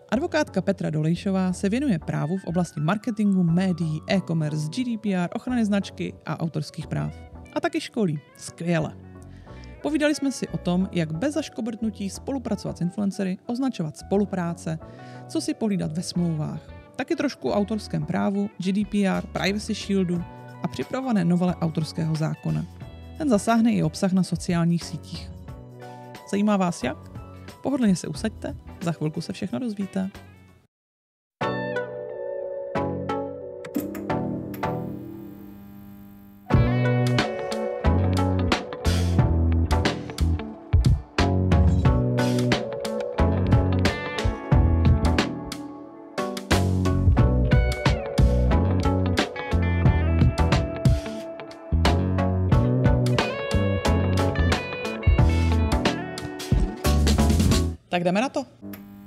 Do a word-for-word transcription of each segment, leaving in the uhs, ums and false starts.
Advokátka Petra Dolejšová se věnuje právu v oblasti marketingu, médií, e-commerce, G D P R, ochrany značky a autorských práv. A taky školí. Skvěle. Povídali jsme si o tom, jak bez zaškobrtnutí spolupracovat s influencery, označovat spolupráce, co si pohlídat ve smlouvách, taky trošku o autorském právu, G D P R, Privacy Shieldu a připravované novele autorského zákona. Ten zasáhne i obsah na sociálních sítích. Zajímá vás jak? Pohodlně se usaďte, za chvilku se všechno dozvíte. Tak jdeme na to.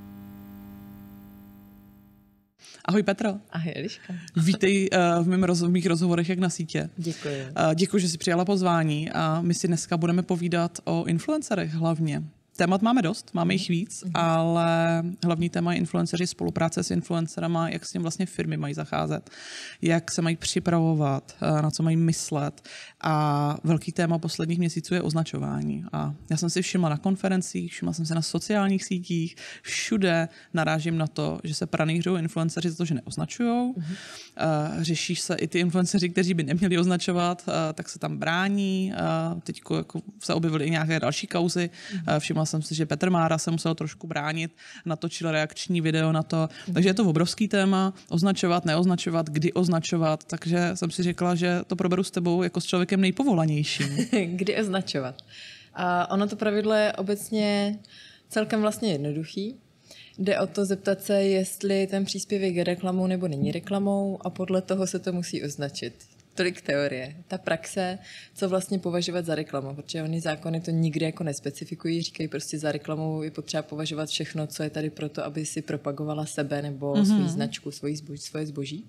Ahoj Petro. Ahoj Eliška. Vítej uh, v, mým roz, v mých rozhovorech jak na sítě. Děkuji. Uh, děkuji, že jsi přijala pozvání a my si dneska budeme povídat o influencerech hlavně. Témat máme dost, máme jich víc, mm. ale hlavní téma je influenceři, spolupráce s influencerama, jak s tím vlastně firmy mají zacházet, jak se mají připravovat, na co mají myslet. A velký téma posledních měsíců je označování. A já jsem si všimla na konferencích, všimla jsem se na sociálních sítích, všude narážím na to, že se pranýřují influenceři za to, že neoznačujou. Mm. Řešíš se i ty influenceři, kteří by neměli označovat, tak se tam brání. Teď jako se objevily i nějaké další kauzy. Mm. Všimla jsem si, že Petr Mára se musel trošku bránit, natočil reakční video na to. Takže je to obrovský téma, označovat, neoznačovat, kdy označovat, takže jsem si řekla, že to proberu s tebou jako s člověkem nejpovolanějším. Kdy označovat? A ono to pravidlo je obecně celkem vlastně jednoduchý. Jde o to zeptat se, jestli ten příspěvek je reklamou nebo není reklamou a podle toho se to musí označit. Tolik teorie. Ta praxe, co vlastně považovat za reklamu, protože oni zákony to nikdy jako nespecifikují, říkají prostě za reklamou je potřeba považovat všechno, co je tady proto, aby si propagovala sebe nebo mm-hmm. svou značku, svoji zboží, svoje zboží.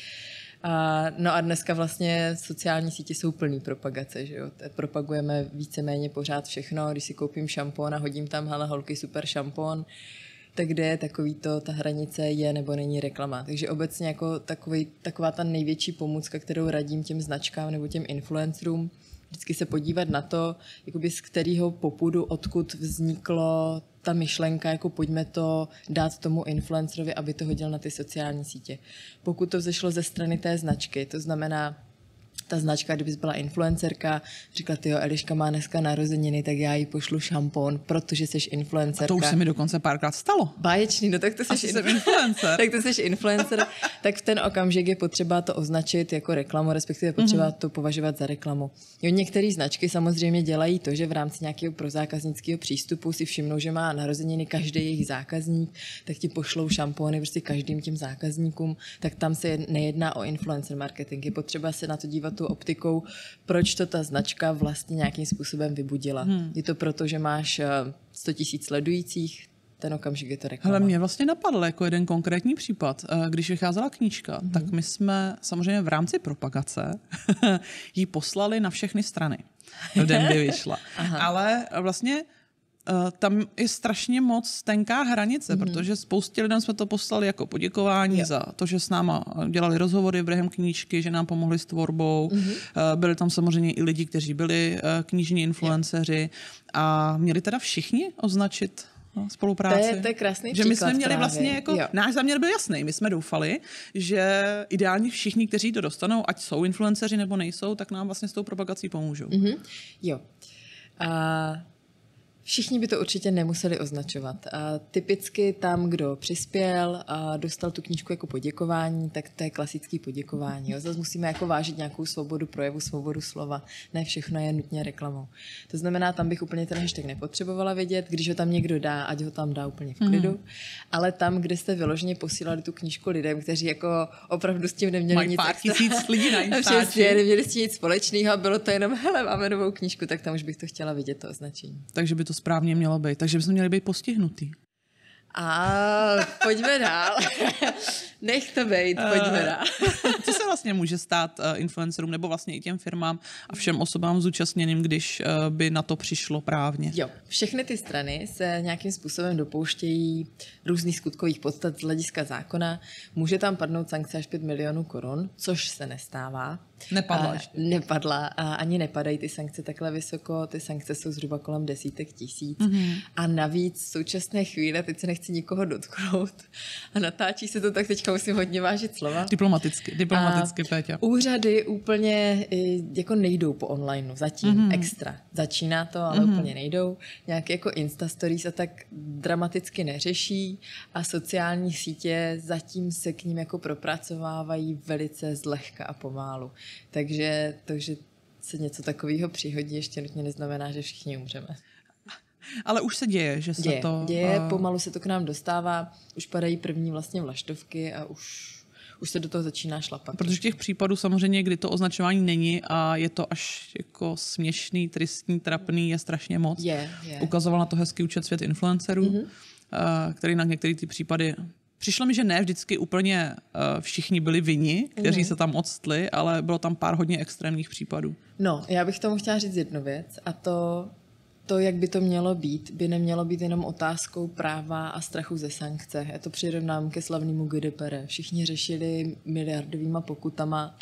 A, no a dneska vlastně sociální sítě jsou plný propagace, že jo? Propagujeme víceméně pořád všechno, když si koupím šampon a hodím tam, hele holky, super šampon, tak kde je takový to, ta hranice je nebo není reklama. Takže obecně jako takový, taková ta největší pomůcka, kterou radím těm značkám nebo těm influencerům, vždycky se podívat na to, jakoby z kterého popudu, odkud vzniklo ta myšlenka, jako pojďme to dát tomu influencerovi, aby to hodil na ty sociální sítě. Pokud to vzešlo ze strany té značky, to znamená, ta značka, kdybys byla influencerka, říkala, tyjo, Eliška má dneska narozeniny, tak já jí pošlu šampon, protože jsi influencerka. A to už se mi dokonce párkrát stalo. Báječný, no tak to jsi influ- influencer. tak to jsi influencer, tak v ten okamžik je potřeba to označit jako reklamu, respektive potřeba mm-hmm. to považovat za reklamu. Jo, některé značky samozřejmě dělají to, že v rámci nějakého prozákaznického přístupu si všimnou, že má narozeniny každý jejich zákazník, tak ti pošlou šampony prostě každým těm zákazníkům, tak tam se nejedná o influencer marketing. Je potřeba se na to dívat tu optikou, proč to ta značka vlastně nějakým způsobem vybudila. Hmm. Je to proto, že máš sto tisíc sledujících, ten okamžik je to reklama. Ale mě vlastně napadl jako jeden konkrétní případ. Když vycházela knížka, hmm. tak my jsme samozřejmě v rámci propagace ji poslali na všechny strany. V den, kdy vyšla. Ale vlastně Uh, tam je strašně moc tenká hranice, mm-hmm. protože spoustě lidem jsme to poslali jako poděkování jo. za to, že s náma dělali rozhovory během knížky, že nám pomohli s tvorbou. Mm-hmm. Uh, byli tam samozřejmě i lidi, kteří byli uh, knižní influenceři jo. a měli teda všichni označit no, spolupráci. To je, to je krásný že my jsme měli právě. vlastně jako, jo. náš záměr byl jasný, my jsme doufali, že ideálně všichni, kteří to dostanou, ať jsou influenceři nebo nejsou, tak nám vlastně s tou propagací pomůžou. Mm-hmm. Jo. A všichni by to určitě nemuseli označovat. A typicky tam, kdo přispěl a dostal tu knížku jako poděkování, tak to je klasický poděkování. Jo. Zase musíme jako vážit nějakou svobodu projevu, svobodu slova. Ne všechno je nutně reklamou. To znamená, tam bych úplně ten hashtag nepotřebovala vědět, když ho tam někdo dá, ať ho tam dá úplně v klidu. Mm. Ale tam, kde jste vyloženě posílali tu knížku lidem, kteří jako opravdu s tím neměli Mají nic. Mají pár tisíc lidí na Instači. Neměli s tím nic společného a bylo to jenom, hele, máme novou knížku, tak tam už bych to chtěla vidět, to označení. Takže by to správně mělo být. Takže bychom měli být postihnutý. A pojďme dál. Nech to bejt, pojďme dál. Co se vlastně může stát uh, influencerům nebo vlastně i těm firmám a všem osobám zúčastněným, když uh, by na to přišlo právně? Jo, všechny ty strany se nějakým způsobem dopouštějí různých skutkových podstat z hlediska zákona. Může tam padnout sankce až pět milionů korun, což se nestává. Nepadla a ještě. Nepadla a ani nepadají ty sankce takhle vysoko, ty sankce jsou zhruba kolem desítek tisíc. Mm-hmm. A navíc v současné chvíli, teď se nechci nikoho dotknout a natáčí se to tak, teďka musím hodně vážit slova. Diplomaticky, diplomaticky, Péťa. Úřady úplně jako nejdou po onlineu, zatím mm-hmm. extra. Začíná to, ale mm-hmm. úplně nejdou. Nějaké jako Insta Stories a tak dramaticky neřeší a sociální sítě zatím se k ním jako propracovávají velice zlehka a pomálu. Takže to, že se něco takového přihodí, ještě nutně neznamená, že všichni umřeme. Ale už se děje, že se děje, to... Děje, pomalu se to k nám dostává, už padají první vlastně vlaštovky a už, už se do toho začíná šlapat. Protože těch případů samozřejmě, kdy to označování není a je to až jako směšný, tristní, trapný, je strašně moc. Je, je. Ukazoval na to hezký účet Svět influencerů, mm-hmm. který na některé ty případy... Přišlo mi, že ne vždycky úplně uh, všichni byli vinni, kteří mm. se tam odstli, ale bylo tam pár hodně extrémních případů. No, já bych tomu chtěla říct jednu věc a to, to, jak by to mělo být, by nemělo být jenom otázkou práva a strachu ze sankce. Já to přirovnám ke slavnému G D P R. Všichni řešili miliardovýma pokutama,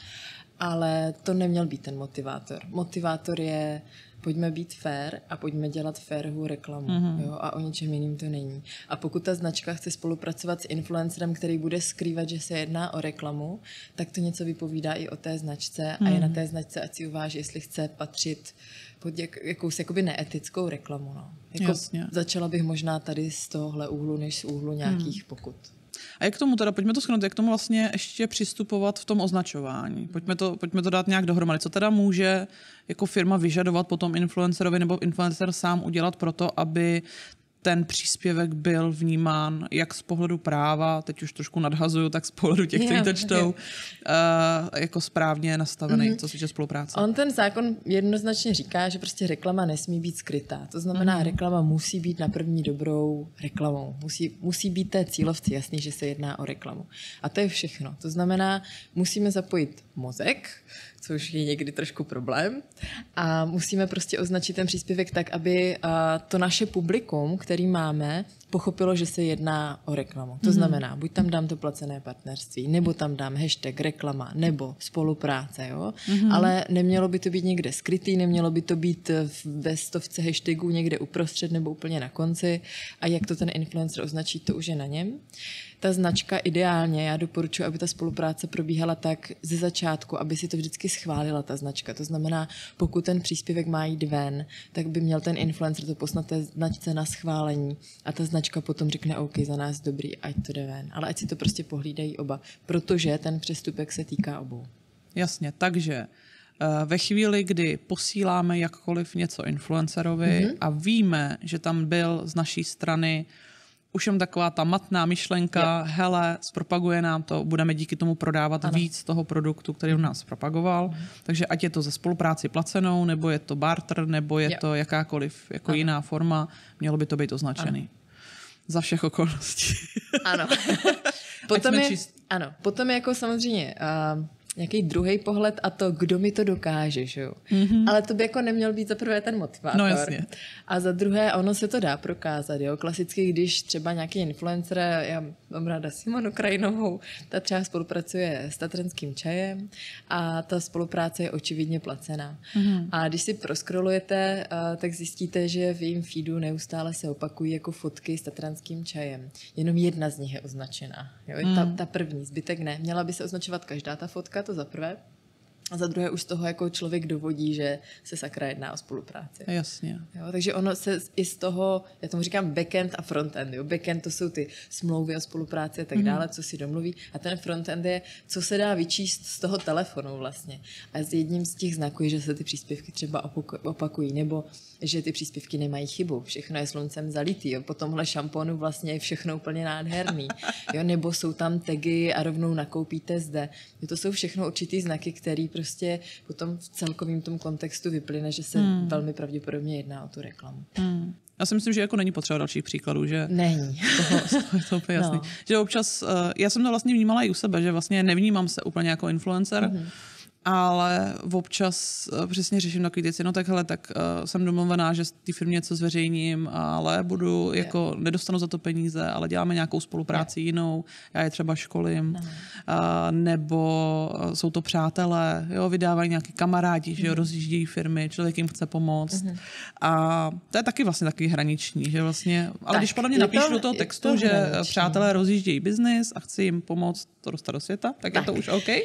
ale to neměl být ten motivátor. Motivátor je pojďme být fair a pojďme dělat fairovou reklamu. Mm-hmm. Jo? A o ničem jiným to není. A pokud ta značka chce spolupracovat s influencerem, který bude skrývat, že se jedná o reklamu, tak to něco vypovídá i o té značce mm. a je na té značce, ať si uváží, jestli chce patřit pod jak, jakousi jakoby neetickou reklamu. No. Jako Jasně. Začala bych možná tady z tohohle úhlu, než z úhlu nějakých mm. pokut. A jak k tomu teda, pojďme to shrnout, jak k tomu vlastně ještě přistupovat v tom označování. Pojďme to, pojďme to dát nějak dohromady. Co teda může jako firma vyžadovat po tom influencerovi nebo influencer sám udělat pro to, aby ten příspěvek byl vnímán jak z pohledu práva, teď už trošku nadhazuju, tak z pohledu těch, kteří to čtou, uh, jako správně nastavený, mm-hmm. co se týče spolupráce. On ten zákon jednoznačně říká, že prostě reklama nesmí být skrytá. To znamená, mm-hmm. reklama musí být na první dobrou reklamou. Musí, musí být té cílovci jasný, že se jedná o reklamu. A to je všechno. To znamená, musíme zapojit mozek, což je někdy trošku problém. A musíme prostě označit ten příspěvek tak, aby to naše publikum, který máme, pochopilo, že se jedná o reklamu. To znamená, buď tam dám to placené partnerství, nebo tam dám hashtag reklama, nebo spolupráce, jo? Mm-hmm. Ale nemělo by to být někde skrytý, nemělo by to být ve stovce hashtagů někde uprostřed nebo úplně na konci. A jak to ten influencer označí, to už je na něm. Ta značka ideálně, já doporučuji, aby ta spolupráce probíhala tak ze začátku, aby si to vždycky schválila ta značka. To znamená, pokud ten příspěvek má jít ven, tak by měl ten influencer to poslat té značce na schválení a ta značka potom řekne OK, za nás dobrý, ať to jde ven. Ale ať si to prostě pohlídají oba, protože ten přestupek se týká obou. Jasně, takže ve chvíli, kdy posíláme jakkoliv něco influencerovi mm-hmm. a víme, že tam byl z naší strany už jen taková ta matná myšlenka, yep. hele, zpropaguje nám to, budeme díky tomu prodávat ano. víc toho produktu, který u nás propagoval. Mm. Takže ať je to ze spolupráci placenou, nebo je to barter, nebo je yep. to jakákoliv jako ano. jiná forma, mělo by to být označený. Ano. Za všech okolností. Ano. Potom je, ano. Potom je jako samozřejmě... Uh, nějaký druhý pohled a to, kdo mi to dokáže, že jo. Mm-hmm. Ale to by jako neměl být za prvé ten motivátor. No jasně. A za druhé, ono se to dá prokázat, jo. Klasicky, když třeba nějaký influencer, já mám ráda Simonu Krajinovou, ta třeba spolupracuje s Tatranským čajem a ta spolupráce je očividně placená. Mm-hmm. A když si proskrolujete, tak zjistíte, že v jejím feedu neustále se opakují jako fotky s Tatranským čajem. Jenom jedna z nich je označená. Jo. Mm. Ta, ta první, zbytek ne. Měla by se označovat každá ta fotka, to za prvé. A za druhé už z toho jako člověk dovodí, že se sakra jedná o spolupráci. Jasně. Jo, takže ono se i z toho, já tomu říkám backend a frontend. Jo. Backend to jsou ty smlouvy o spolupráci a tak mm. dále, co si domluví. A ten frontend je, co se dá vyčíst z toho telefonu vlastně. A s jedním z těch znaků je, že se ty příspěvky třeba opakují, nebo že ty příspěvky nemají chybu. Všechno je sluncem zalitý. Jo. Po tomhle šampónu vlastně je všechno úplně nádherný. Jo. Nebo jsou tam tagy a rovnou nakoupíte zde. Jo, to jsou všechno určitý znaky, které prostě prostě potom v celkovém tom kontextu vyplyne, že se hmm. velmi pravděpodobně jedná o tu reklamu. Hmm. Já si myslím, že jako není potřeba dalších příkladů, že není. Toho, toho je to úplně jasný. No. Že občas, já jsem to vlastně vnímala i u sebe, že vlastně nevnímám se úplně jako influencer, mm-hmm. ale občas přesně řeším takový věci, no tak hele, tak uh, jsem domluvená, že té firmě něco zveřejním, ale budu, yeah. jako nedostanu za to peníze, ale děláme nějakou spolupráci yeah. jinou, já je třeba školím, no. uh, nebo uh, jsou to přátelé, jo, vydávají nějaký kamarádi, mm. že jo, rozjíždějí firmy, člověk jim chce pomoct. Mm. A to je taky vlastně takový hraniční, že vlastně, ale tak, když podle mě napíšu to, do toho textu, to že hraniční. Přátelé rozjíždějí biznis a chci jim pomoct to dostat do světa, tak, tak. je to už OK?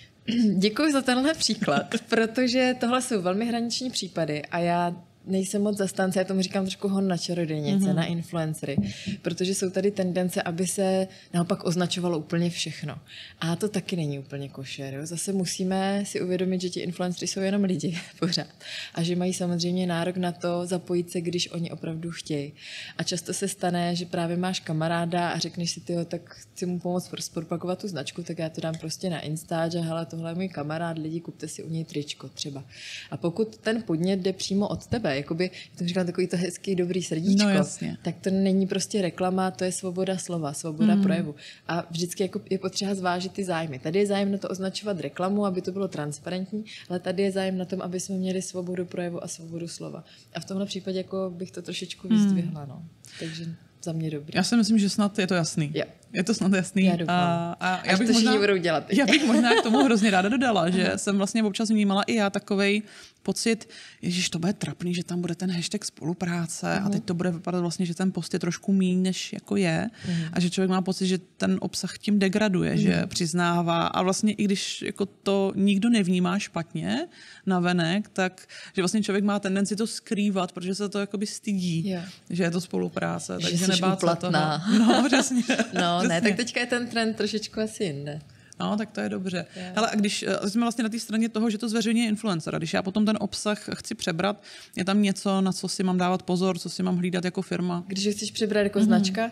Děkuji za tenhle příklad, protože tohle jsou velmi hraniční případy a já nejsem moc zastánce, já tomu říkám trošku hon na čarodějnice, mm-hmm. na influencery, protože jsou tady tendence, aby se naopak označovalo úplně všechno. A to taky není úplně košer. Jo? Zase musíme si uvědomit, že ti influencery jsou jenom lidi pořád a že mají samozřejmě nárok na to zapojit se, když oni opravdu chtějí. A často se stane, že právě máš kamaráda a řekneš si, tyjo, tak chci mu pomoct propagovat tu značku, tak já to dám prostě na Insta, že hele, tohle je můj kamarád, lidi, kupte si u něj tričko třeba. A pokud ten podnět jde přímo od tebe, jakoby, já to říkám, takový to hezký, dobrý srdíčko, no, tak to není prostě reklama, to je svoboda slova, svoboda mm. projevu. A vždycky jako je potřeba zvážit ty zájmy. Tady je zájem na to označovat reklamu, aby to bylo transparentní, ale tady je zájem na tom, aby jsme měli svobodu projevu a svobodu slova. A v tomhle případě jako bych to trošičku mm. vyzdvihla. No. Takže za mě dobrý. Já si myslím, že snad je to jasný. Jo. Je to snad jasný. Já doufám. A, a já bych bych to možná, budou dělat. Já bych možná k tomu hrozně ráda dodala, že jsem vlastně občas vnímala i já takovej pocit, ježiš, to bude trapný, že tam bude ten hashtag spolupráce uh-huh. a teď to bude vypadat vlastně, že ten post je trošku míň, než jako je uh-huh. a že člověk má pocit, že ten obsah tím degraduje, uh-huh. že přiznává a vlastně i když jako to nikdo nevnímá špatně navenek, tak že vlastně člověk má tendenci to skrývat, protože se to jakoby stydí, yeah. že je to spolupráce, že takže nebát se toho. No, přesně. No, přesně. Ne, tak teďka je ten trend trošičku asi jinde. No, tak to je dobře. Yeah. Hele, a když jsme vlastně na té straně toho, že to zveřejňuje influencer, a když já potom ten obsah chci přebrat, je tam něco, na co si mám dávat pozor, co si mám hlídat jako firma? Když ho chceš přebrat jako mm-hmm. značka,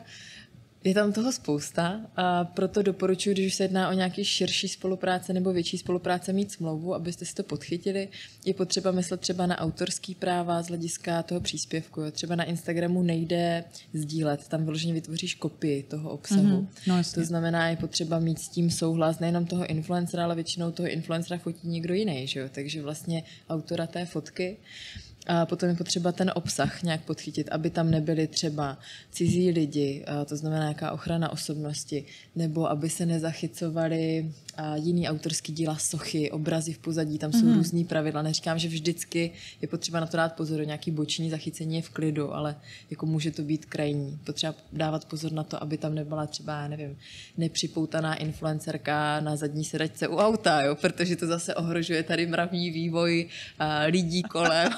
je tam toho spousta a proto doporučuji, když už se jedná o nějaký širší spolupráce nebo větší spolupráce, mít smlouvu, abyste si to podchytili. Je potřeba myslet třeba na autorský práva z hlediska toho příspěvku. Jo. Třeba na Instagramu nejde sdílet, tam vyloženě vytvoříš kopii toho obsahu. Mm-hmm. No, to znamená, je potřeba mít s tím souhlas nejenom toho influencera, ale většinou toho influencera fotí někdo jiný. Že jo. Takže vlastně autora té fotky. A potom je potřeba ten obsah nějak podchytit, aby tam nebyli třeba cizí lidi, to znamená nějaká ochrana osobnosti, nebo aby se nezachycovali jiný autorský díla, sochy, obrazy v pozadí, tam jsou mm-hmm. různý pravidla. Neříkám, že vždycky je potřeba na to dát pozor, nějaký boční zachycení je v klidu, ale jako může to být krajní. Potřeba dávat pozor na to, aby tam nebyla třeba, já nevím, nepřipoutaná influencerka na zadní sedačce u auta, jo? Protože to zase ohrožuje tady mravní vývoj a lidí kolem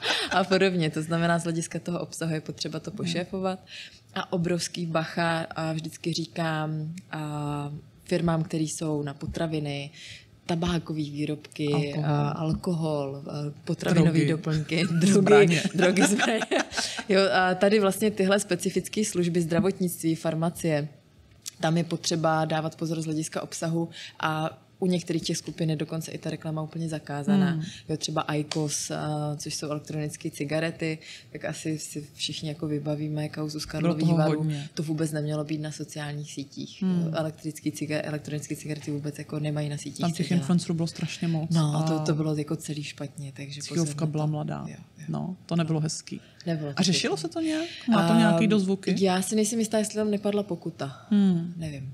a podobně. To znamená, z hlediska toho obsahu je potřeba to pošéfovat. A obrovský bacha a vždycky říkám a firmám, které jsou na potraviny, tabákové výrobky, alkohol, a alkohol potravinové doplňky, drogy, zbraně. drogy, zbraně. Jo, a tady vlastně tyhle specifické služby zdravotnictví, farmacie, tam je potřeba dávat pozor z hlediska obsahu a u některých těch skupin je dokonce i ta reklama úplně zakázaná. Hmm. Jo, třeba I Q O S, což jsou elektronické cigarety, tak asi si všichni jako vybavíme kauzu z Karlových Varů. To vůbec nemělo být na sociálních sítích. Hmm. Elektrické ciga- elektronické cigarety vůbec jako nemají na sítích. Tam těch influencerů bylo strašně moc. No, to, to bylo jako celý špatně. Takže cílovka byla mladá. Jo, jo. No, to nebylo hezký. Nebylo a řešilo se to nějak? Má to nějaký dozvuky? Já si nejsem jistá, jestli tam nepadla pokuta. Hmm. Nevím.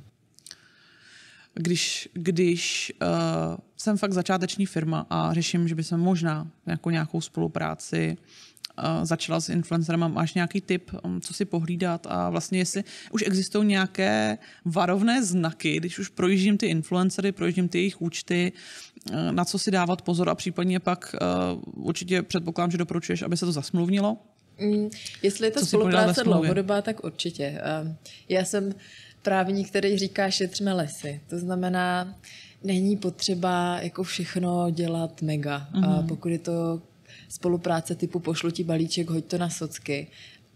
Když, když uh, jsem fakt začáteční firma a řeším, že by jsem možná nějakou, nějakou spolupráci uh, začala s influencerem, máš nějaký tip, um, co si pohlídat a vlastně jestli už existují nějaké varovné znaky, když už projíždím ty influencery, projíždím ty jejich účty, uh, na co si dávat pozor a případně pak uh, určitě předpokládám, že doporučuješ, aby se to zasmluvnilo? Mm, jestli je to spolupráce dlouhodobá, tak určitě. Uh, já jsem právník, který říká, šetřme lesy. To znamená, není potřeba jako všechno dělat mega. Mm-hmm. A pokud je to spolupráce typu pošlu ti balíček, hoď to na socky,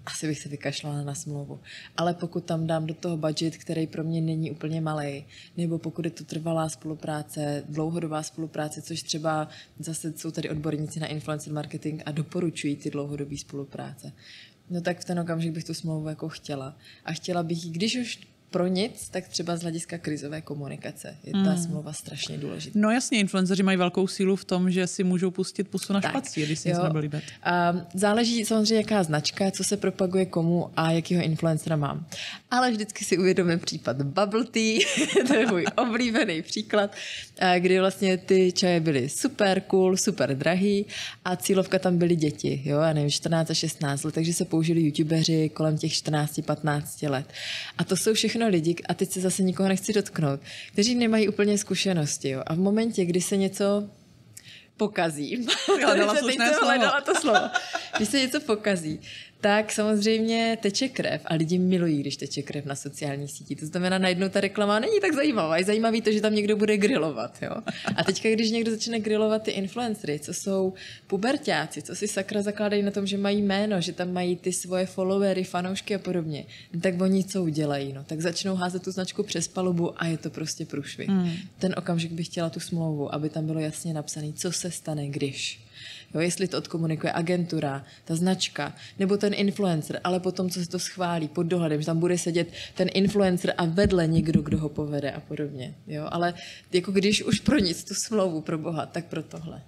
asi bych se vykašlala na smlouvu. Ale pokud tam dám do toho budget, který pro mě není úplně malej, nebo pokud je to trvalá spolupráce, dlouhodobá spolupráce, což třeba zase jsou tady odborníci na influencer marketing a doporučují ty dlouhodobé spolupráce, no tak v ten okamžik bych tu smlouvu jako chtěla. A chtěla bych ji, když už pro nic, tak třeba z hlediska krizové komunikace je ta hmm. smlouva strašně důležitá. No jasně, influenceři mají velkou sílu v tom, že si můžou pustit pusu na špací, když si něco nebude líbit. A záleží samozřejmě, jaká značka, co se propaguje komu a jakýho influencera mám. Ale vždycky si uvědomím případ Bubble Tea, to je můj oblíbený příklad, kdy vlastně ty čaje byly super cool, super drahý a cílovka tam byly děti, jo, já nevím, čtrnáct a šestnáct let, takže se použili youtubeři kolem těch čtrnáct patnáct let. A to jsou všechno lidi, a teď se zase nikoho nechci dotknout, kteří nemají úplně zkušenosti. Jo. A v momentě, kdy se něco pokazí, já dala slušné slovo. Hledala to slovo. Když se něco pokazí, tak samozřejmě teče krev a lidi milují, když teče krev na sociální síti. To znamená, najednou ta reklama není tak zajímavá. Je zajímavý to, že tam někdo bude grilovat. Jo? A teďka, když někdo začne grilovat ty influencery, co jsou puberťáci, co si sakra zakládají na tom, že mají jméno, že tam mají ty svoje followery, fanoušky a podobně, tak oni co udělají? No? Tak začnou házet tu značku přes palubu a je to prostě průšvih. Hmm. Ten okamžik bych chtěla tu smlouvu, aby tam bylo jasně napsané, co se stane, když. Jo, jestli to odkomunikuje agentura, ta značka, nebo ten influencer, ale potom, co se to schválí pod dohledem, že tam bude sedět ten influencer a vedle někdo, kdo ho povede a podobně. Jo, ale jako když už pro nic tu smlouvu pro boha, tak pro tohle.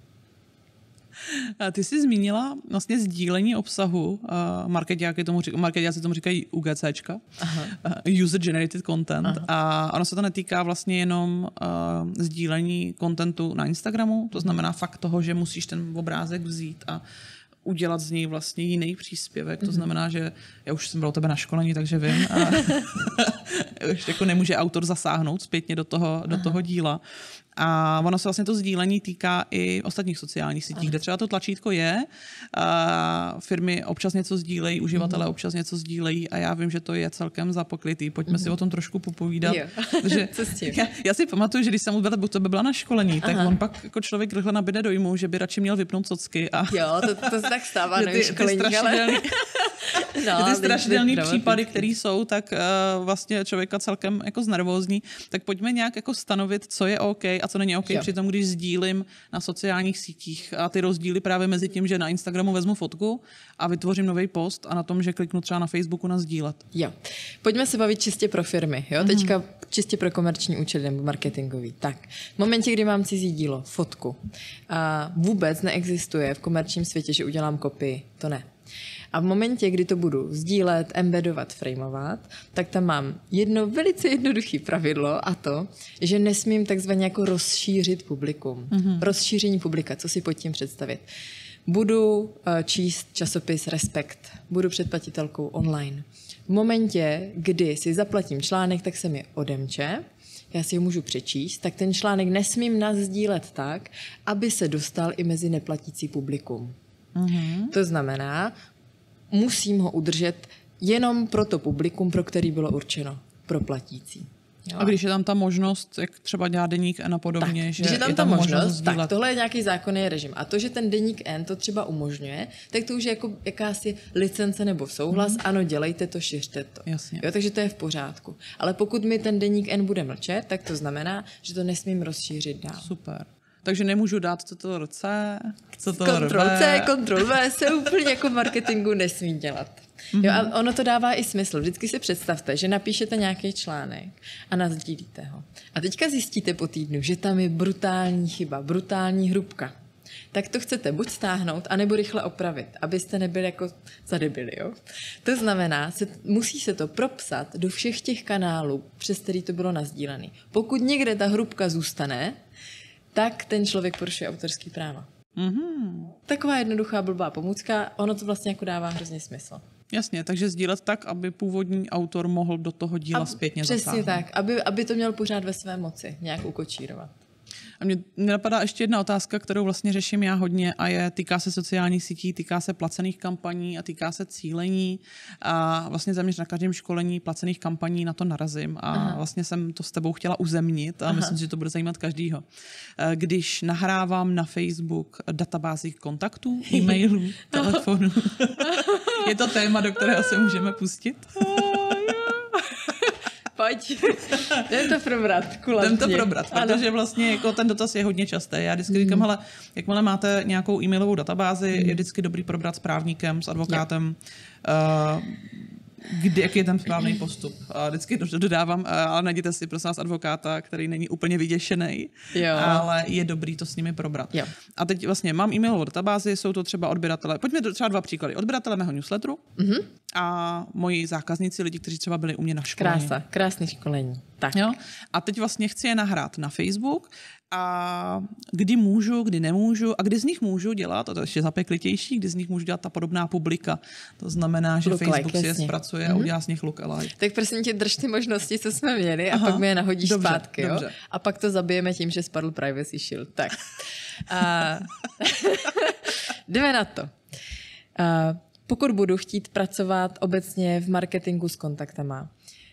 A ty jsi zmínila vlastně sdílení obsahu, uh, marketáci tomu, marketáci tomu říkají UGCčka, uh, User Generated Content. Aha. A ono se to netýká vlastně jenom uh, sdílení kontentu na Instagramu, to znamená fakt toho, že musíš ten obrázek vzít a udělat z něj vlastně jiný příspěvek. To znamená, že já už jsem byla u tebe na školení, takže vím. A už jako nemůže autor zasáhnout zpětně do toho, do toho díla. A ono se vlastně to sdílení týká i ostatních sociálních sítích, kde třeba to tlačítko je, a firmy občas něco sdílejí, uživatelé občas něco sdílejí a já vím, že to je celkem zapoklitý. Pojďme si o tom trošku popovídat. Že já, já si pamatuju, že když jsem u tebe byla na školení, tak Aha. on pak jako člověk rychle nabíde dojmu, že by radši měl vypnout socky. A jo, to, to se tak stává na školení, ale... No, ty strašidelný případy, které jsou, tak uh, vlastně člověka celkem jako znervózní. Tak pojďme nějak jako stanovit, co je OK a co není OK jo. při tom, když sdílím na sociálních sítích a ty rozdíly právě mezi tím, že na Instagramu vezmu fotku a vytvořím nový post a na tom, že kliknu třeba na Facebooku na sdílet. Jo. Pojďme se bavit čistě pro firmy. Jo? Mm-hmm. Teďka čistě pro komerční účely nebo marketingový. Tak, v momentě, kdy mám cizí dílo, fotku, a vůbec neexistuje v komerčním světě, že udělám kopii. To ne. A v momentě, kdy to budu sdílet, embedovat, frameovat, tak tam mám jedno velice jednoduché pravidlo a to, že nesmím takzvaně jako rozšířit publikum. Mm-hmm. Rozšíření publika, co si pod tím představit. Budu uh, číst časopis Respekt, budu předplatitelkou online. V momentě, kdy si zaplatím článek, tak se mi odemče, já si ho můžu přečíst, tak ten článek nesmím nasdílet tak, aby se dostal i mezi neplatící publikum. Mm-hmm. To znamená, musím ho udržet jenom pro to publikum, pro který bylo určeno, pro platící. Jo. A když je tam ta možnost, jak třeba dělá deník N a podobně, tak, že když je tam, je ta tam možnost, možnost tak tohle je nějaký zákonný režim. A to, že ten deník N to třeba umožňuje, tak to už je jako jakási licence nebo souhlas, mm. ano, dělejte to, šiřte to. Jasně. Jo, takže to je v pořádku. Ale pokud mi ten deník N bude mlčet, tak to znamená, že to nesmím rozšířit dál. Super. Takže nemůžu dát Ctrl C, Ctrl Ctrl C, Ctrl V se úplně jako v marketingu nesmí dělat. Mm-hmm. Jo, a ono to dává i smysl. Vždycky si představte, že napíšete nějaký článek a nasdílíte ho. A teďka zjistíte po týdnu, že tam je brutální chyba, brutální hrubka. Tak to chcete buď stáhnout, anebo rychle opravit, abyste nebyli jako zadebili. Jo? To znamená, se, musí se to propsat do všech těch kanálů, přes který to bylo nasdílené. Pokud někde ta hrubka zůstane, tak ten člověk porušuje autorský práva. Mm-hmm. Taková jednoduchá blbá pomůcka, ono to vlastně jako dává hrozně smysl. Jasně, takže sdílet tak, aby původní autor mohl do toho díla a zpětně přesně zasáhnout. Přesně tak, aby, aby to měl pořád ve své moci, nějak ukočírovat. A mě napadá ještě jedna otázka, kterou vlastně řeším já hodně a je, týká se sociálních sítí, týká se placených kampaní a týká se cílení a vlastně zaměř na každém školení placených kampaní na to narazím a Aha. vlastně jsem to s tebou chtěla uzemnit a Aha. myslím, že to bude zajímat každýho. Když nahrávám na Facebook databázi kontaktů, e-mailů, telefonů, je to téma, do kterého se můžeme pustit? Pojď, jdem to probrat, kulatně. Jdem to probrat, protože vlastně jako ten dotaz je hodně častý. Já vždycky říkám, hele, jakmile máte nějakou e-mailovou databázi, mm. je vždycky dobrý probrat s právníkem, s advokátem, uh, kdy, jaký je ten správný postup. A vždycky dodávám, ale najděte si prosím vás advokáta, který není úplně vyděšený, jo. ale je dobrý to s nimi probrat. Jo. A teď vlastně mám e-mailovou databázi, jsou to třeba odběratele, pojďme do třeba dva příklady. Odběratele mého newsletteru mm-hmm. a moji zákazníci, lidi, kteří třeba byli u mě na školení. Krása, krásný školení. Tak. Jo? A teď vlastně chci je nahrát na Facebook a kdy můžu, kdy nemůžu a kdy z nich můžu dělat, a to je ještě zapeklitější, kdy z nich můžu dělat ta podobná publika. To znamená, že look Facebook like, si je zpracuje mm-hmm. a udělá z nich lookalike. Tak prosím tě, drž ty možnosti, co jsme měli a Aha, pak mi je nahodíš dobře, zpátky. Dobře. Jo? A pak to zabijeme tím, že spadl Privacy Shield. Tak. A... Jdeme na to. A pokud budu chtít pracovat obecně v marketingu s kontaktama,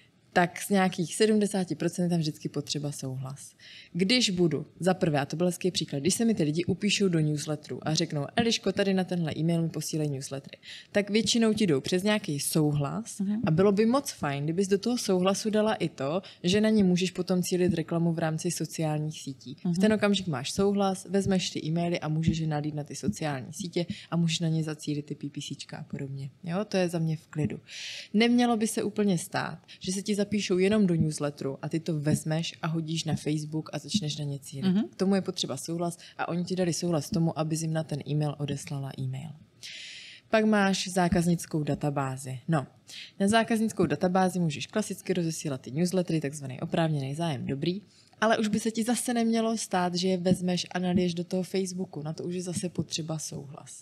tak z nějakých sedmdesát procent tam vždycky potřeba souhlas. Když budu, za prvé, a to byl hezký příklad, když se mi ty lidi upíšou do newsletteru a řeknou, Eliško, tady na tenhle e-mail mi posílej newslettery, tak většinou ti jdou přes nějaký souhlas uh-huh. a bylo by moc fajn, kdybys do toho souhlasu dala i to, že na ně můžeš potom cílit reklamu v rámci sociálních sítí. Uh-huh. V ten okamžik máš souhlas, vezmeš ty e-maily a můžeš je nalít na ty sociální sítě a můžeš na ně zacílit ty PPCčka a podobně. Jo, to je za mě v klidu. Nemělo by se úplně stát, že se ti zapíšou jenom do newsletteru a ty to vezmeš a hodíš na Facebook a začneš na ně cílit. Mm-hmm. K tomu je potřeba souhlas a oni ti dali souhlas tomu, aby jim na ten e-mail odeslala e-mail. Pak máš zákaznickou databázi. No, na zákaznickou databázi můžeš klasicky rozesílat ty newslettery, takzvaný oprávněný zájem, dobrý, ale už by se ti zase nemělo stát, že je vezmeš a naliješ do toho Facebooku. Na to už je zase potřeba souhlas.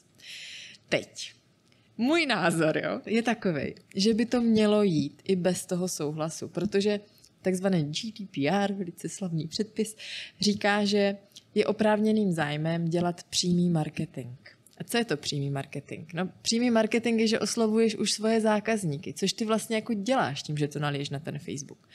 Teď. Můj názor jo, je takovej, že by to mělo jít i bez toho souhlasu, protože takzvaný G D P R, velice slavný předpis, říká, že je oprávněným zájmem dělat přímý marketing. A co je to přímý marketing? No, přímý marketing je, že oslovuješ už svoje zákazníky, což ty vlastně jako děláš tím, že to naliješ na ten Facebook.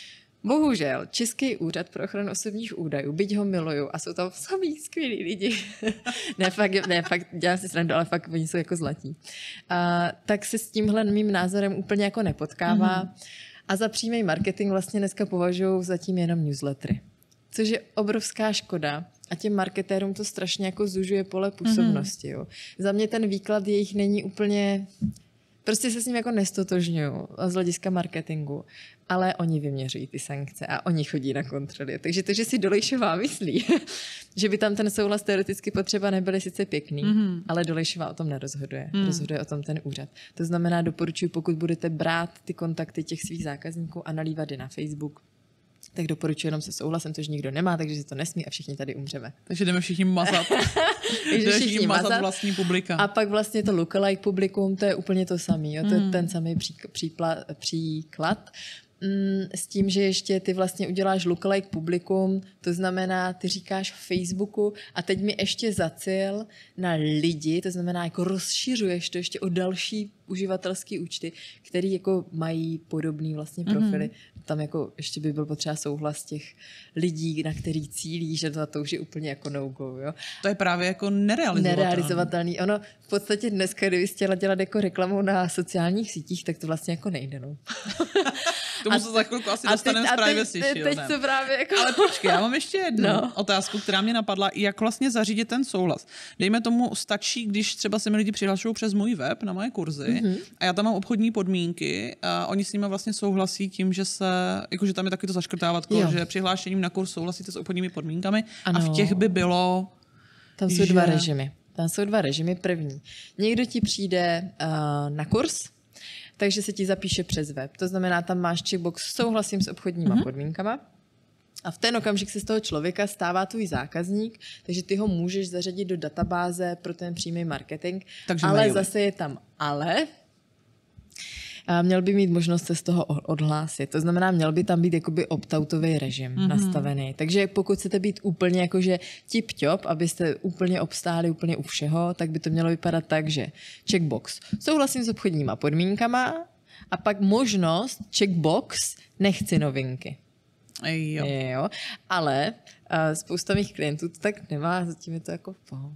Bohužel, Český úřad pro ochranu osobních údajů, byť ho miluju a jsou tam samý skvělí lidi, ne, fakt, ne, fakt dělám si srandu, ale fakt oni jsou jako zlatí, a, tak se s tímhle mým názorem úplně jako nepotkává mm-hmm. a za přímý marketing vlastně dneska považují zatím jenom newslettery, což je obrovská škoda a těm marketérům to strašně jako zužuje pole působnosti. Mm-hmm. Jo. Za mě ten výklad jejich není úplně... Prostě se s ním jako nestotožňuju z hlediska marketingu, ale oni vyměřují ty sankce a oni chodí na kontroly. Takže to, že si Dolejšová myslí, že by tam ten souhlas teoreticky potřeba nebyly sice pěkný, mm-hmm. ale Dolejšová o tom nerozhoduje. Mm. Rozhoduje o tom ten úřad. To znamená, doporučuji, pokud budete brát ty kontakty těch svých zákazníků a nalívat je na Facebook, tak doporučuji jenom se souhlasem, což nikdo nemá, takže si to nesmí a všichni tady umřeme. Takže jdeme všichni mazat. takže všichni mazat, mazat vlastní publika. A pak vlastně to lookalike publikum, to je úplně to samé. To je mm. ten samý pří, přípla, příklad. Mm, s tím, že ještě ty vlastně uděláš lookalike publikum, to znamená, ty říkáš v Facebooku a teď mi ještě zacil na lidi, to znamená, jako rozšiřuješ to ještě o další uživatelský účty, který jako mají podobný vlastně profily. Mm-hmm. Tam jako ještě by byl potřeba souhlas těch lidí, na který cílí, že to, to už je úplně jako no-go. Jo? To je právě jako nerealizovatelný. Nerealizovatelný. Ono v podstatě dneska, kdyby chtěla dělat jako reklamu na sociálních sítích, tak to vlastně jako nejde. No. Tomu se za chvilku asi dostaneme z Privacy Shield. Teď to právě jako... Ale počkej, já mám ještě jednu no. otázku, která mě napadla, jak vlastně zařídit ten souhlas. Dejme tomu, stačí, když třeba se mi lidi přihlašují přes můj web na moje kurzy mm-hmm. a já tam mám obchodní podmínky a oni s nimi vlastně souhlasí tím, že se, jakože tam je taky to zaškrtávatko, že přihlášením na kurz souhlasíte s obchodními podmínkami ano. a v těch by bylo... Tam jsou že... dva režimy. Tam jsou dva režimy. První. Někdo ti přijde uh, na kurz, takže se ti zapíše přes web. To znamená, tam máš checkbox souhlasím s obchodníma mm-hmm. podmínkama a v ten okamžik se z toho člověka stává tvůj zákazník, takže ty ho můžeš zařadit do databáze pro ten přímý marketing, takže ale maily. Zase je tam ale... A měl by mít možnost se z toho odhlásit. To znamená, měl by tam být jakoby opt-outový režim mm-hmm. nastavený. Takže pokud chcete být úplně jakože tip-top, abyste úplně obstáli úplně u všeho, tak by to mělo vypadat tak, že checkbox souhlasím s obchodníma podmínkama a pak možnost checkbox nechci novinky. Jo. jo. Ale uh, spousta mých klientů to tak nemá, zatím je to jako v pohodě.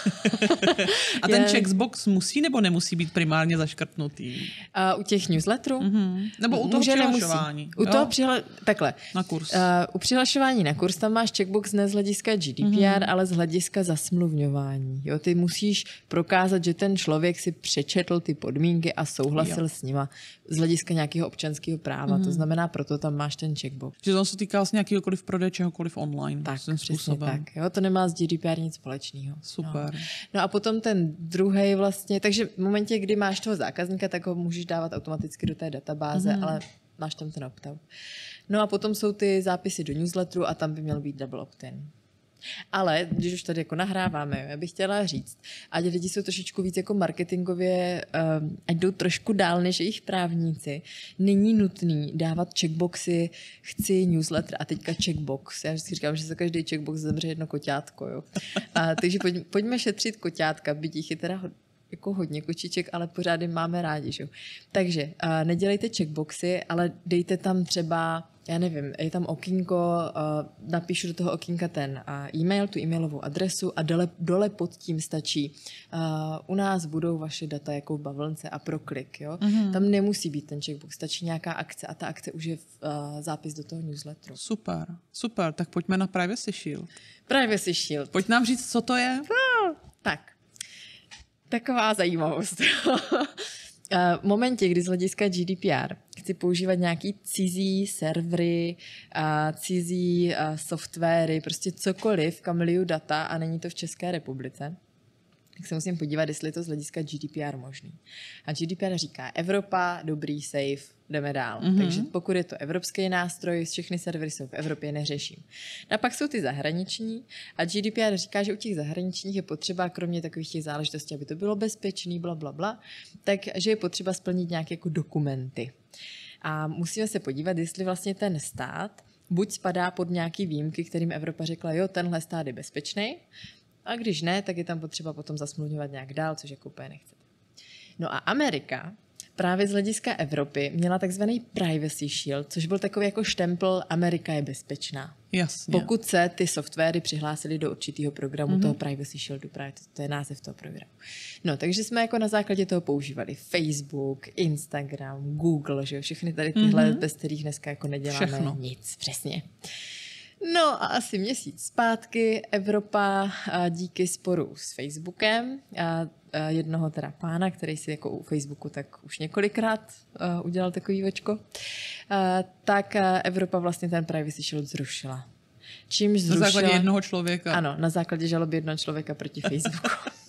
A ten checkbox musí nebo nemusí být primárně zaškrtnutý? Uh, u těch newsletterů? Mm-hmm. Nebo u toho Může, přihlašování? Nemusí. U toho přihla... Takhle. Na kurz. Uh, u přihlašování na kurz tam máš checkbox ne z hlediska G D P R, mm-hmm. ale z hlediska zasmluvňování. Jo, ty musíš prokázat, že ten člověk si přečetl ty podmínky a souhlasil jo. s nima z hlediska nějakého občanského práva. Mm-hmm. To znamená, proto tam máš ten checkbox. Že to se týká vlastně jakýkoliv prodeje čehokoliv online. Tak, přesně tak. Jo, to nemá s G D P R nic společného. Super. No. no a potom ten druhý vlastně, takže v momentě, kdy máš toho zákazníka, tak ho můžeš dávat automaticky do té databáze, mm-hmm. ale máš tam ten opt-out. No a potom jsou ty zápisy do newsletteru a tam by měl být double opt-in. Ale, když už tady jako nahráváme, já bych chtěla říct, ať lidi jsou trošičku víc jako marketingově, um, ať jdou trošku dál než jejich právníci, není nutný dávat checkboxy, chci newsletter a teďka checkbox. Já vždycky říkám, že za každý checkbox zemře jedno koťátko. Jo. A, takže pojď, pojďme šetřit koťátka, byť jich je teda jako hodně kočiček, ale pořád jim máme rádi. Že? Takže uh, nedělejte checkboxy, ale dejte tam třeba, já nevím, je tam okýnko, uh, napíšu do toho okýnka ten uh, e-mail, tu e-mailovou adresu a dole, dole pod tím stačí uh, u nás budou vaše data jako v bavlnce a pro klik. Jo? Mm-hmm. Tam nemusí být ten checkbox, stačí nějaká akce a ta akce už je v, uh, zápis do toho newsletteru. Super, super, tak pojďme na Privacy Shield. Privacy Shield. Pojď nám říct, co to je? No, tak. Taková zajímavost. V momentě, kdy z hlediska G D P R chci používat nějaký cizí servery, cizí softwary, prostě cokoliv, kam liju data a není to v České republice, tak se musím podívat, jestli je to z hlediska G D P R možný. A G D P R říká Evropa, dobrý, safe, jdeme dál. Mm-hmm. Takže pokud je to evropský nástroj, všechny servery jsou v Evropě, neřeším. A pak jsou ty zahraniční a G D P R říká, že u těch zahraničních je potřeba, kromě takových těch záležitostí, aby to bylo bezpečný, bla, bla, bla, takže je potřeba splnit nějaké jako dokumenty. A musíme se podívat, jestli vlastně ten stát buď spadá pod nějaký výjimky, kterým Evropa řekla, jo, tenhle stát je bezpečný, a když ne, tak je tam potřeba potom zasmluvňovat nějak dál, což jako úplně nechcete. No a Amerika právě z hlediska Evropy měla takzvaný Privacy Shield, což byl takový jako štempel Amerika je bezpečná. Jasně. Pokud se ty softwary přihlásily do určitého programu, mm-hmm. toho Privacy Shieldu, právě to, to je název toho programu. No, takže jsme jako na základě toho používali Facebook, Instagram, Google, že jo, všechny tady tyhle, mm-hmm. bez kterých dneska jako neděláme Všechno. nic, přesně. No a asi měsíc zpátky Evropa díky sporu s Facebookem a jednoho teda pána, který si jako u Facebooku tak už několikrát udělal takový večko, tak Evropa vlastně ten Privacy Shield zrušila. Čímž zrušila... Na základě jednoho člověka. Ano, na základě žaloby jednoho člověka proti Facebooku.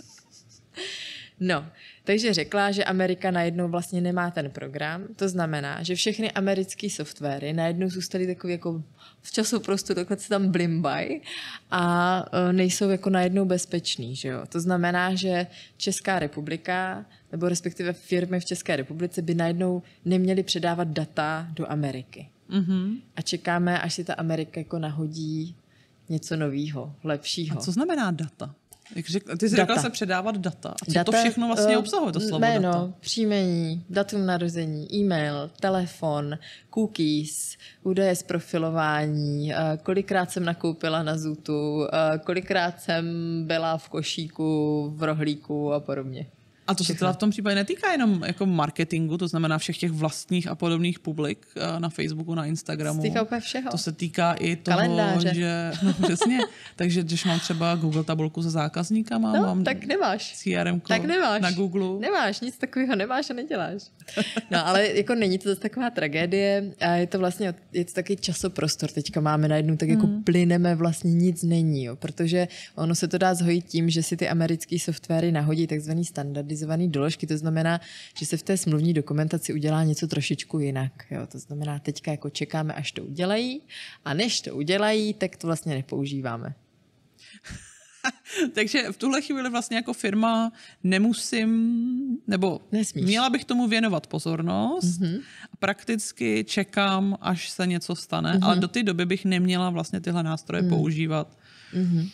No, takže řekla, že Amerika najednou vlastně nemá ten program. To znamená, že všechny americké softwary najednou zůstaly takový jako v časoprostoru, takhle se tam blimbají a nejsou jako najednou bezpečný. Že jo? To znamená, že Česká republika nebo respektive firmy v České republice by najednou neměly předávat data do Ameriky. Mm-hmm. A čekáme, až si ta Amerika jako nahodí něco novýho, lepšího. A co znamená data? Jak řek, ty jsi data. řekla se předávat data. A co data, to všechno vlastně obsahuje, to slovo jméno, data? příjmení, datum narození, e-mail, telefon, cookies, údaje z profilování, kolikrát jsem nakoupila na Zootu, kolikrát jsem byla v košíku, v rohlíku a podobně. A to se teda v tom případě netýká jenom jako marketingu, to znamená všech těch vlastních a podobných publik na Facebooku, na Instagramu. To se týká úplně všeho. To se týká i toho, Kalendáře. že... No přesně. Takže když mám třeba Google tabulku se zákazníkama, no, mám tak nemáš. C R M tak nemáš. na Google. Nemáš, nic takového nemáš a neděláš. No ale jako není to zase taková tragédie a je to vlastně, je to taky časoprostor. Teďka máme najednou tak jako hmm. plyneme, vlastně nic není, jo, protože ono se to dá zhojit tím, že si ty americké softwary nahodí takzvaný standardizovaný doložky, to znamená, že se v té smluvní dokumentaci udělá něco trošičku jinak. Jo. To znamená, teďka jako čekáme, až to udělají a než to udělají, tak to vlastně nepoužíváme. Takže v tuhle chvíli vlastně jako firma nemusím, nebo Nesmíš. Měla bych tomu věnovat pozornost. Mm-hmm. Prakticky čekám, až se něco stane, Mm-hmm. ale do té doby bych neměla vlastně tyhle nástroje mm. používat. Mm-hmm.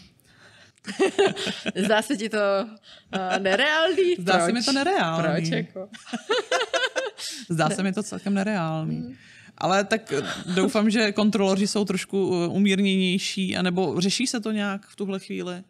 Zdá se ti to uh, nereálný? Zdá Proč? se mi to nereálný. Proč jako? Zdá se mi to celkem nereálný. Mm. Ale tak doufám, že kontroloři jsou trošku umírněnější, anebo řeší se to nějak v tuhle chvíli?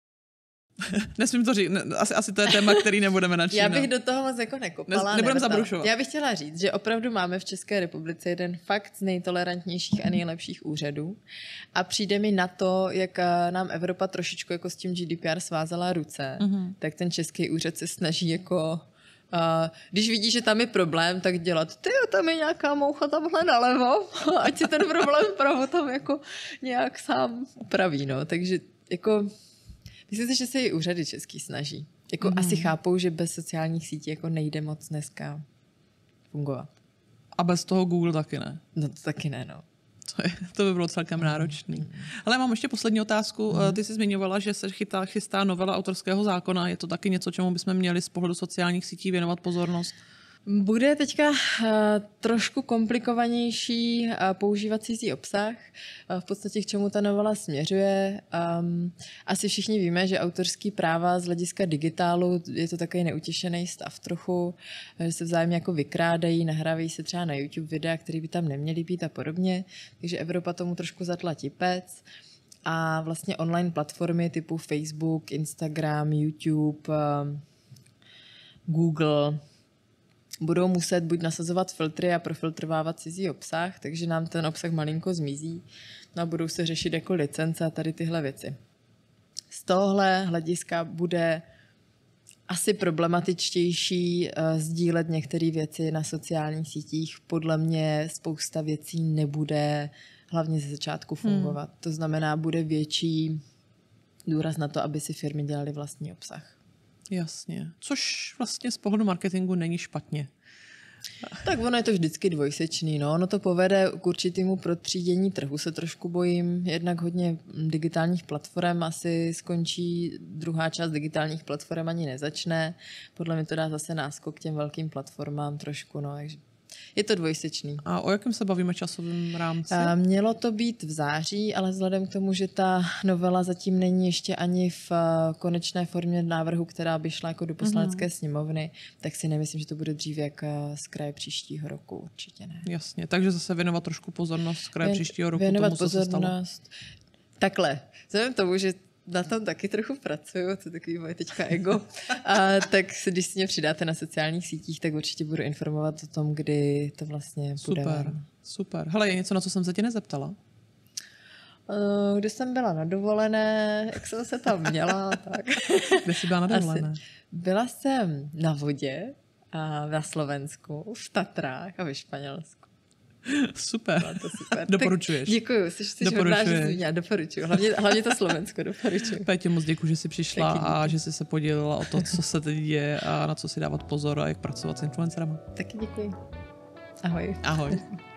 Nesmím to říct, asi, asi to je téma, který nebudeme načínat. Já bych do toho moc jako nekopala. Nebudeme zabrušovat. Já bych chtěla říct, že opravdu máme v České republice jeden fakt z nejtolerantnějších a nejlepších úřadů a přijde mi na to, jak nám Evropa trošičku jako s tím G D P R svázala ruce, mm-hmm. tak ten český úřad se snaží jako... Uh, když vidí, že tam je problém, tak dělat, ty tam je nějaká moucha tamhle nalevo, ať si ten problém vpravo tam jako nějak sám upraví, no. Takže jako, myslím si, že se i úřady český snaží. Jako mm. asi chápou, že bez sociálních sítí jako nejde moc dneska fungovat. A bez toho Google taky ne? No to taky ne, no. To, je, to by bylo celkem náročný. Ale mám ještě poslední otázku. Mm. Ty jsi zmiňovala, že se chytá, chystá novela autorského zákona. Je to taky něco, čemu bychom měli z pohledu sociálních sítí věnovat pozornost? Bude teďka uh, trošku komplikovanější uh, používat cizí obsah. Uh, v podstatě k čemu ta novela směřuje. Um, asi všichni víme, že autorský práva z hlediska digitálu je to takový neutěšený stav trochu, že se vzájemně jako vykrádají, nahrávají se třeba na YouTube videa, které by tam neměly být a podobně. Takže Evropa tomu trošku zatla tipec. A vlastně online platformy typu Facebook, Instagram, YouTube, um, Google budou muset buď nasazovat filtry a profiltrovávat cizí obsah, takže nám ten obsah malinko zmizí, no a budou se řešit jako licence a tady tyhle věci. Z tohle hlediska bude asi problematičtější uh, sdílet některé věci na sociálních sítích. Podle mě spousta věcí nebude hlavně ze začátku fungovat. Hmm. To znamená, bude větší důraz na to, aby si firmy dělaly vlastní obsah. Jasně. Což vlastně z pohledu marketingu není špatně. Tak ono je to vždycky dvojsečný. No. Ono to povede k určitému protřídění trhu, se trošku bojím. Jednak hodně digitálních platform asi skončí, druhá část digitálních platform ani nezačne. Podle mě to dá zase náskok těm velkým platformám trošku. No. Takže je to dvojsečný. A o jakém se bavíme časovém rámci? A mělo to být v září, ale vzhledem k tomu, že ta novela zatím není ještě ani v konečné formě návrhu, která by šla jako do poslanecké mm. sněmovny, tak si nemyslím, že to bude dřív jak z kraje příštího roku. Určitě ne. Jasně, takže zase věnovat trošku pozornost z kraje Věn, příštího roku věnovat tomu, co pozornost. se stalo. Takhle, vzhledem tomu, že na tom taky trochu pracuju, to je takový moje teďka ego. A tak když si mě přidáte na sociálních sítích, tak určitě budu informovat o tom, kdy to vlastně bude. Super, super. Hele, je něco, na co jsem se tě nezeptala? Když jsem byla na dovolené, jak jsem se tam měla, tak... Kde jsi byla na dovolené? Asi. Byla jsem na vodě a na Slovensku, v Tatrách a ve Španělsku. Super. To super. Doporučuješ. Děkuju, jsi, jsi hodná, že jsi mě doporučuju. Hlavně, hlavně to Slovensko doporučuju. Pétě, moc děkuji, že jsi přišla a že jsi se podělila o to, co se teď děje a na co si dávat pozor a jak pracovat s influencerama. Taky děkuji. Ahoj. Ahoj.